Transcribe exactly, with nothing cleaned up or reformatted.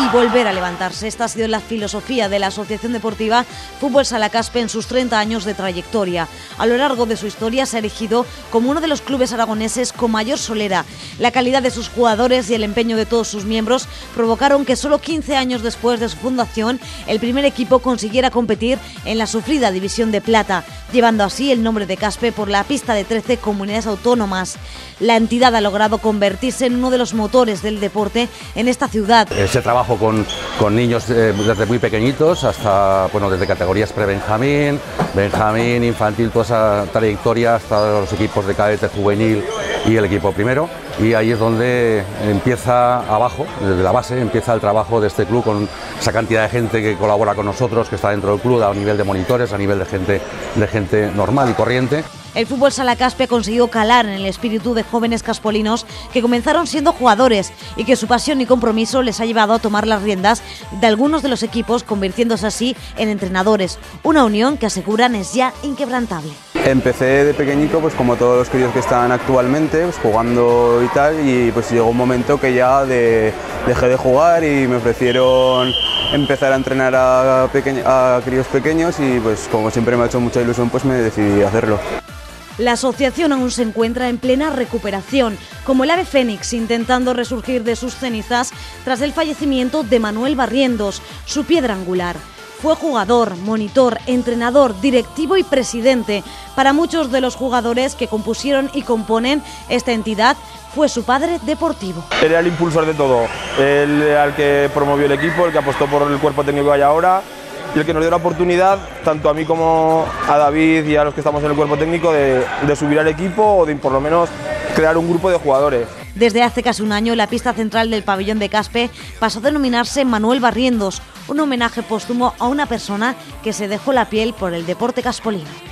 y volver a levantarse. Esta ha sido la filosofía de la Asociación Deportiva Fútbol Sala Caspe en sus treinta años de trayectoria. A lo largo de su historia se ha erigido como uno de los clubes aragoneses con mayor solera. La calidad de sus jugadores y el empeño de todos sus miembros provocaron que solo quince años después de su fundación el primer equipo consiguiera competir en la sufrida División de Plata, llevando así el nombre de Caspe por la pista de trece comunidades autónomas. La entidad ha logrado convertirse en uno de los motores del deporte en esta ciudad. Ese trabajo con, con niños eh, desde muy pequeñitos hasta, bueno, desde categorías pre-Benjamín, Benjamín, infantil, toda esa trayectoria hasta los equipos de cadete, juvenil y el equipo primero. Y ahí es donde empieza abajo, desde la base, empieza el trabajo de este club con esa cantidad de gente que colabora con nosotros, que está dentro del club, a nivel de monitores, a nivel de gente, de gente normal y corriente. El Fútbol Sala Caspe ha conseguido calar en el espíritu de jóvenes caspolinos que comenzaron siendo jugadores y que su pasión y compromiso les ha llevado a tomar las riendas de algunos de los equipos, convirtiéndose así en entrenadores. Una unión que aseguran es ya inquebrantable. Empecé de pequeñito, pues como todos los críos que están actualmente, pues jugando y tal, y pues llegó un momento que ya de, dejé de jugar y me ofrecieron empezar a entrenar a, peque a críos pequeños y pues como siempre me ha hecho mucha ilusión, pues me decidí a hacerlo. La asociación aún se encuentra en plena recuperación, como el ave fénix intentando resurgir de sus cenizas tras el fallecimiento de Manuel Barrientos, su piedra angular. Fue jugador, monitor, entrenador, directivo y presidente. Para muchos de los jugadores que compusieron y componen esta entidad, fue su padre deportivo. Era el impulsor de todo, él era el que promovió el equipo, el que apostó por el cuerpo técnico que hay ahora y el que nos dio la oportunidad, tanto a mí como a David y a los que estamos en el cuerpo técnico, de, de subir al equipo o de por lo menos crear un grupo de jugadores. Desde hace casi un año, la pista central del pabellón de Caspe pasó a denominarse Manuel Barrientos, un homenaje póstumo a una persona que se dejó la piel por el deporte caspolino.